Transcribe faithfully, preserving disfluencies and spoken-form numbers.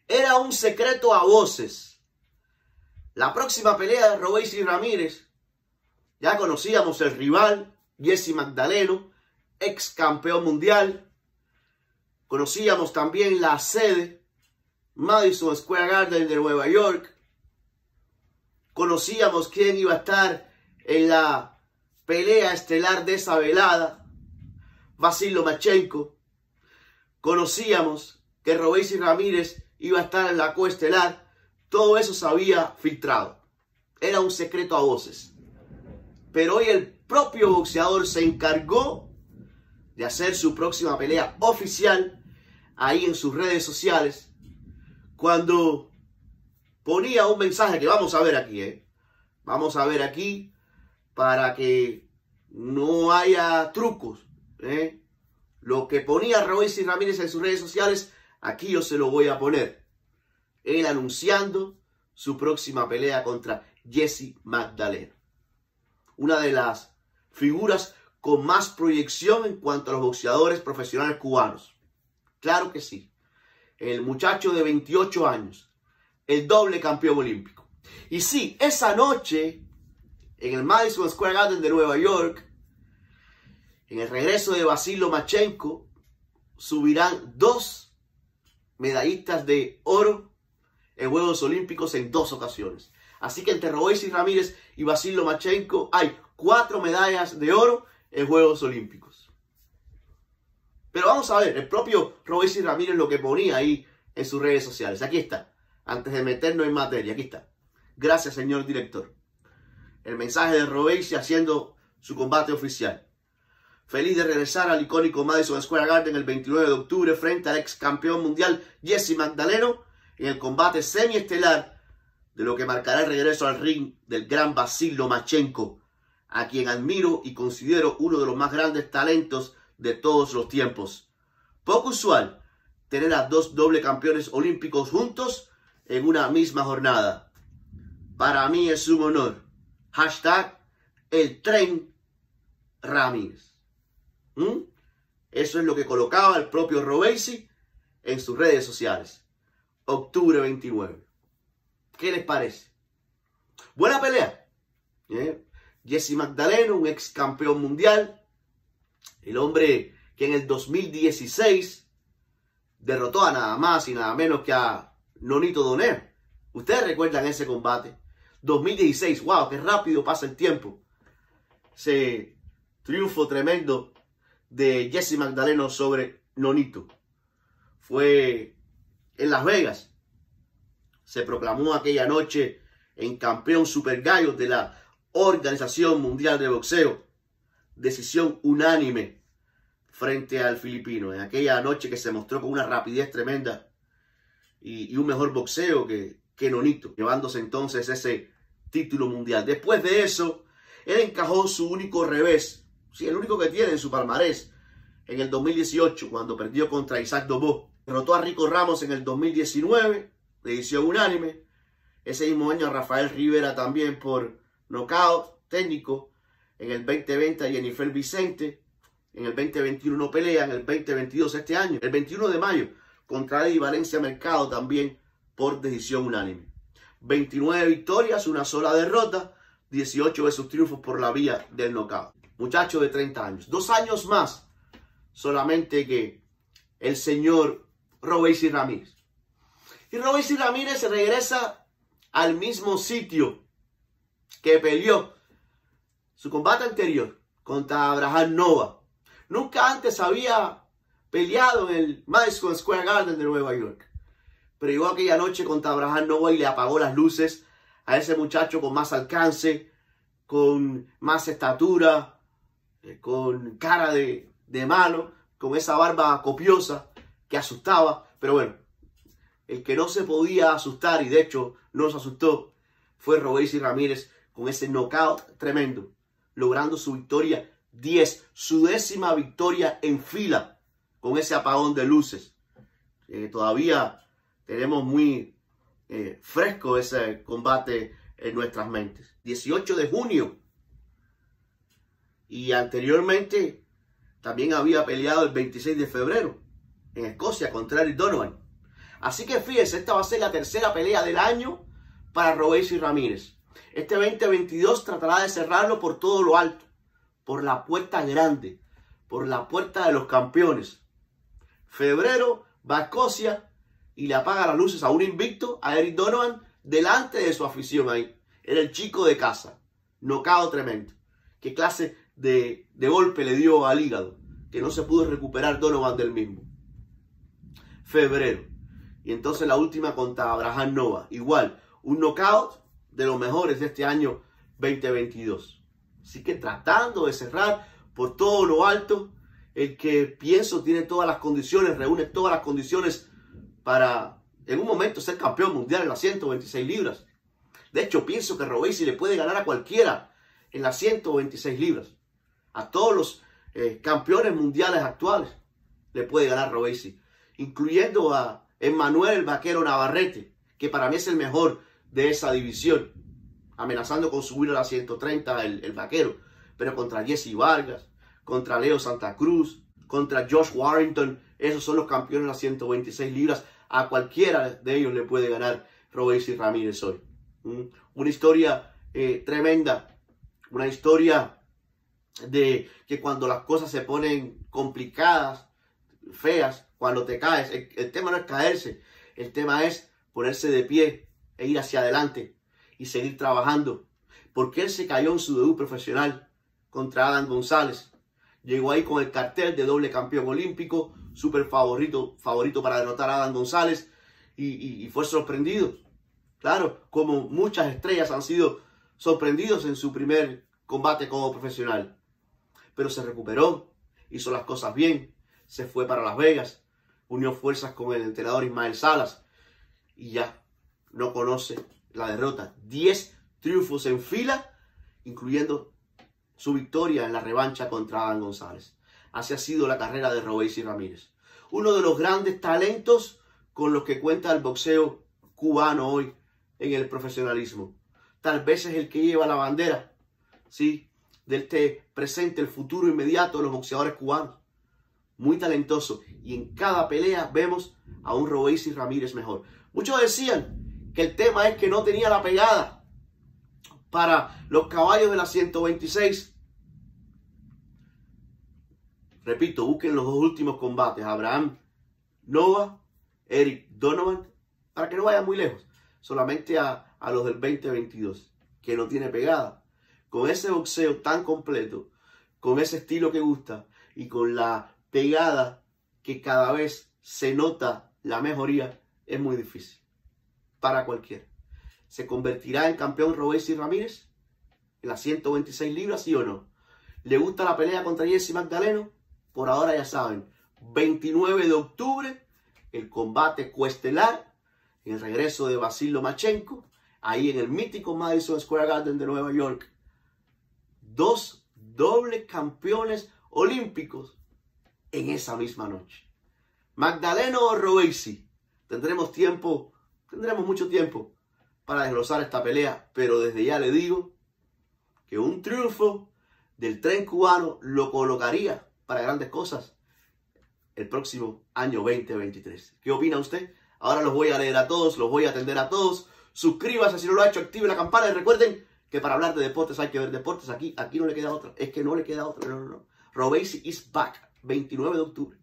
Era un secreto a voces. La próxima pelea de Robeisy Ramírez, ya conocíamos el rival, Jesse Magdaleno, ex campeón mundial. Conocíamos también la sede, Madison Square Garden de Nueva York. Conocíamos quién iba a estar en la pelea estelar de esa velada, Vasil Lomachenko. Conocíamos que Robeisy Ramírez iba a estar en la coestelar. Todo eso se había filtrado. Era un secreto a voces. Pero hoy el propio boxeador se encargó de hacer su próxima pelea oficial ahí en sus redes sociales, cuando ponía un mensaje que vamos a ver aquí, ¿eh? Vamos a ver aquí para que no haya trucos, ¿eh? Lo que ponía Robeisy Ramírez en sus redes sociales, aquí yo se lo voy a poner. Él anunciando su próxima pelea contra Jesse Magdaleno. Una de las figuras con más proyección en cuanto a los boxeadores profesionales cubanos. Claro que sí. El muchacho de veintiocho años. El doble campeón olímpico. Y sí, esa noche, en el Madison Square Garden de Nueva York, en el regreso de Vasil Lomachenko, subirán dos medallistas de oro en Juegos Olímpicos en dos ocasiones. Así que entre Robeisy Ramírez y Vasil Lomachenko hay cuatro medallas de oro en Juegos Olímpicos. Pero vamos a ver, el propio Robeisy Ramírez lo que ponía ahí en sus redes sociales. Aquí está, antes de meternos en materia, aquí está. Gracias, señor director. El mensaje de Robeisy haciendo su combate oficial. Feliz de regresar al icónico Madison Square Garden el veintinueve de octubre frente al ex campeón mundial Jesse Magdaleno en el combate semiestelar de lo que marcará el regreso al ring del gran Vasil Lomachenko, a quien admiro y considero uno de los más grandes talentos de todos los tiempos. Poco usual tener a dos doble campeones olímpicos juntos en una misma jornada. Para mí es un honor. Hashtag el tren Ramírez. ¿Mm? Eso es lo que colocaba el propio Robeisy en sus redes sociales. octubre veintinueve. ¿Qué les parece? Buena pelea. ¿Eh? Jesse Magdaleno, un ex campeón mundial. El hombre que en el dos mil dieciséis derrotó a nada más y nada menos que a Nonito Donaire. Ustedes recuerdan ese combate. dos mil dieciséis, wow, qué rápido pasa el tiempo. Ese triunfo tremendo de Jesse Magdaleno sobre Nonito. Fue en Las Vegas. Se proclamó aquella noche en campeón super gallo de la Organización Mundial de Boxeo. Decisión unánime frente al filipino. En aquella noche que se mostró con una rapidez tremenda y, y un mejor boxeo que, que Nonito, llevándose entonces ese título mundial. Después de eso, él encajó su único revés, sí, el único que tiene en su palmarés, en el dos mil dieciocho, cuando perdió contra Isaac Dobó. Derrotó a Rico Ramos en el dos mil diecinueve, decisión unánime. Ese mismo año a Rafael Rivera también por nocaut técnico. En el veinte veinte a Jennifer Vicente. En el veinte veintiuno no pelea. En el veinte veintidós este año, el veintiuno de mayo, contra Eddie Valencia Mercado también por decisión unánime. veintinueve victorias, una sola derrota, dieciocho de sus triunfos por la vía del nocaut. Muchacho de treinta años, dos años más solamente que el señor Robeisy Ramírez. Y Robeisy Ramírez se regresa al mismo sitio que peleó su combate anterior contra Abraham Nova. Nunca antes había peleado en el Madison Square Garden de Nueva York. Pero llegó aquella noche contra Abraham Nova y le apagó las luces a ese muchacho con más alcance, con más estatura, con cara de, de malo, con esa barba copiosa que asustaba. Pero bueno, el que no se podía asustar, y de hecho no se asustó, fue Robeisy Ramírez con ese knockout tremendo, logrando su victoria diez, su décima victoria en fila con ese apagón de luces. Eh, todavía tenemos muy eh, fresco ese combate en nuestras mentes. dieciocho de junio. Y anteriormente también había peleado el veintiséis de febrero en Escocia contra Eric Donovan. Así que fíjense, esta va a ser la tercera pelea del año para Robeisy Ramírez. Este veinte veintidós tratará de cerrarlo por todo lo alto, por la puerta grande, por la puerta de los campeones. Febrero va a Escocia y le apaga las luces a un invicto, a Eric Donovan, delante de su afición ahí. Era el chico de casa. Nocao tremendo. Qué clase de, de golpe le dio al hígado, que no se pudo recuperar Donovan del mismo. Febrero. Y entonces la última contra Abraham Nova. Igual, un knockout de los mejores de este año veinte veintidós. Así que tratando de cerrar por todo lo alto, el que pienso tiene todas las condiciones, reúne todas las condiciones para en un momento ser campeón mundial en las ciento veintiséis libras. De hecho, pienso que Robeisy le puede ganar a cualquiera en las ciento veintiséis libras. A todos los eh, campeones mundiales actuales le puede ganar Robeisy, incluyendo a Emmanuel el Vaquero Navarrete, que para mí es el mejor de esa división, amenazando con subir a la ciento treinta el, el Vaquero, pero contra Jesse Vargas, contra Leo Santa Cruz, contra Josh Warrington, esos son los campeones de las ciento veintiséis libras. A cualquiera de ellos le puede ganar Robeisy Ramírez hoy. ¿Mm? Una historia eh, tremenda, una historia de que cuando las cosas se ponen complicadas, feas, cuando te caes, el, el tema no es caerse, el tema es ponerse de pie e ir hacia adelante y seguir trabajando. Porque él se cayó en su debut profesional contra Adam González. Llegó ahí con el cartel de doble campeón olímpico, súper favorito, favorito para derrotar a Adam González y, y, y fue sorprendido. Claro, como muchas estrellas han sido sorprendidos en su primer combate como profesional. Pero se recuperó, hizo las cosas bien, se fue para Las Vegas, unió fuerzas con el entrenador Ismael Salas y ya no conoce la derrota. diez triunfos en fila, incluyendo su victoria en la revancha contra Adam González. Así ha sido la carrera de Robeisy Ramírez. Uno de los grandes talentos con los que cuenta el boxeo cubano hoy en el profesionalismo. Tal vez es el que lleva la bandera, ¿sí?, de este presente, el futuro inmediato de los boxeadores cubanos. Muy talentoso. Y en cada pelea vemos a un Robeisy Ramírez mejor. Muchos decían que el tema es que no tenía la pegada para los caballos de la ciento veintiséis. Repito, busquen los dos últimos combates. Abraham Nova, Eric Donovan, para que no vayan muy lejos. Solamente a, a los del veinte veintidós, que no tiene pegada. Con ese boxeo tan completo, con ese estilo que gusta y con la pegada que cada vez se nota la mejoría, es muy difícil para cualquiera. ¿Se convertirá en campeón Robeisy Ramírez en las ciento veintiséis libras, sí o no? ¿Le gusta la pelea contra Jesse Magdaleno? Por ahora ya saben, veintinueve de octubre, el combate coestelar, el regreso de Vasil Lomachenko, ahí en el mítico Madison Square Garden de Nueva York. Dos dobles campeones olímpicos en esa misma noche. Magdaleno o Robeisy. Tendremos tiempo, tendremos mucho tiempo para desglosar esta pelea, pero desde ya le digo que un triunfo del tren cubano lo colocaría para grandes cosas el próximo año veinte veintitrés. ¿Qué opina usted? Ahora los voy a leer a todos, los voy a atender a todos. Suscríbase si no lo ha hecho, active la campana y recuerden que para hablar de deportes hay que ver deportes. Aquí, aquí no le queda otra, es que no le queda otra, no, no, no. Robeisy is back, veintinueve de octubre.